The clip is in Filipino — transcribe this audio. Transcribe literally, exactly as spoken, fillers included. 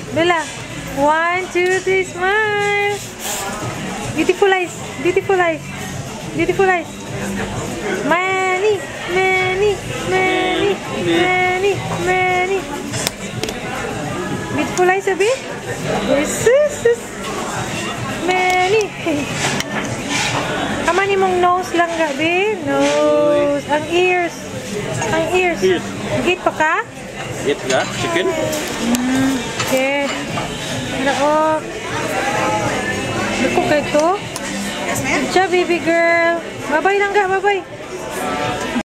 Bella. One, two, three, smile. Beautiful eyes. Beautiful eyes. Beautiful eyes. Many, many, many, many, many. Beautiful eyes, Abi. Yes, yes, yes. Many. Kamani mong nose lang, Gabi. Nose. Ang ears. Ang ears. Ears. Git pa ka? Git ka? Chicken? Mm, okay. Ano? Luko ka ito? Good job, baby girl. Bye-bye lang, ga. Bye-bye.